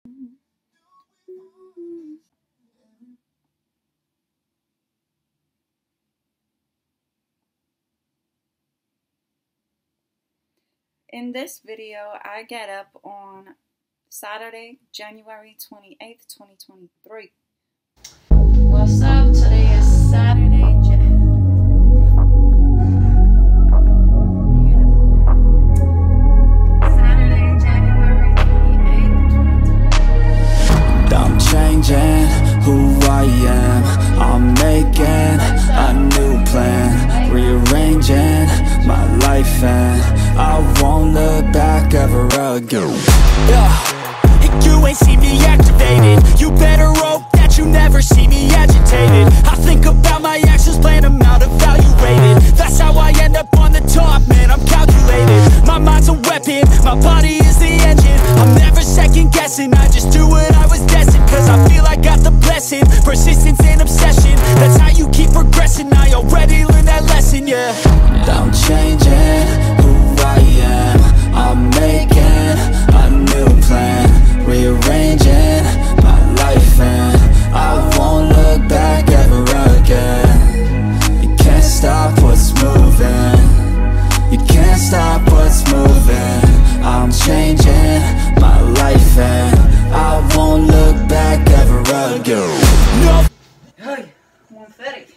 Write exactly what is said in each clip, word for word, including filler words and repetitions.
In this video, I get up on Saturday, January twenty-eighth, twenty twenty-three. What's up? Today is Saturday, Saturday, January twenty-eighth, twenty twenty-three. I'm changing who I am. I'm making a new plan, rearranging my life, and I won't look back ever again. Yeah, and you ain't see me activated. You better hope that you never see me agitated. I think about my actions, plan them out, evaluated. That's how I end up on the top, man, I'm calculated. My mind's a weapon, my body is the engine. I'm never second guessing, I just do what I was destined. Cause I feel I got the blessing, persistence and obsession. That's how you keep progressing, I already learned that lesson, yeah. I'm changing who I am. I'm making a new plan, rearranging my life, and I won't look back ever again. You can't stop what's moving, you can't stop what's moving. I'm changing my life, and I won't look back ever again. No. Hey, one thirty.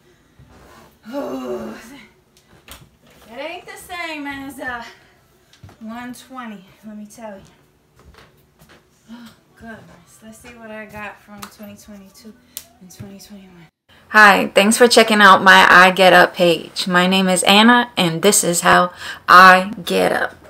Oh, it ain't the same as uh, one twenty, let me tell you. Oh, goodness. Let's see what I got from twenty twenty-two and twenty twenty-one. Hi, thanks for checking out my I Get Up page. My name is Anna, and this is how I get up.